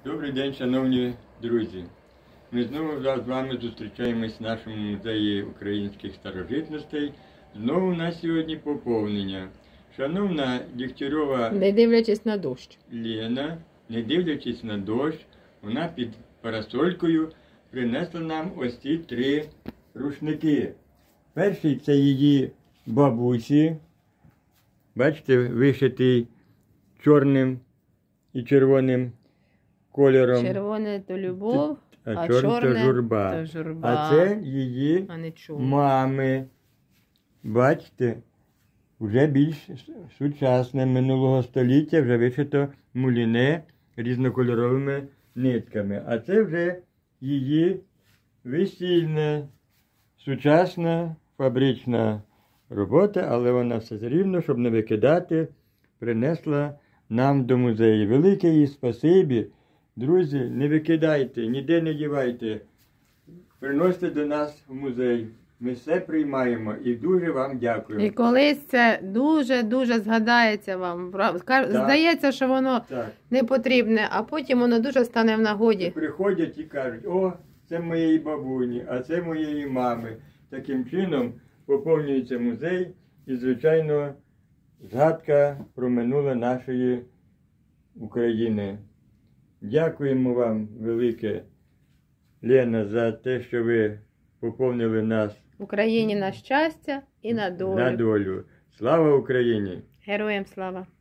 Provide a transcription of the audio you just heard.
Добрий день, шановні друзі. Ми знову з вами зустрічаємось в нашому музеї українських старожитностей. Знову у нас сьогодні поповнення. Шановна Дігтярьова Не дивлячись на дощ. Лена, не дивлячись на дощ, вона під парасолькою принесла нам ось ці 3 рушники. Перший це її бабусі. Бачите, вишитий чорним і червоним кольором. Червоне то любов, А чорне то журба. А це її мами. Бачите, вже більш сучасне, минулого століття, вже вишито муліне різнокольоровими нитками. А це вже її весільна, сучасна, фабрична робота, але вона все рівно, щоб не викидати, принесла нам до музею. Велике їй спасибі. Друзі, не викидайте, ніде не дівайте. Приносьте до нас в музей. Ми все приймаємо і дуже вам дякуємо. І колись це дуже-дуже згадається вам. Здається, що воно не потрібне, а потім воно дуже стане в нагоді. Приходять і кажуть, о, це моєї бабуні, а це моєї мами. Таким чином поповнюється музей і, звичайно, згадка про минуле нашої України. Дякуємо вам велике, Лена, за те, що ви поповнили нас в Україні на щастя і на долю. Слава Україні! Героям слава!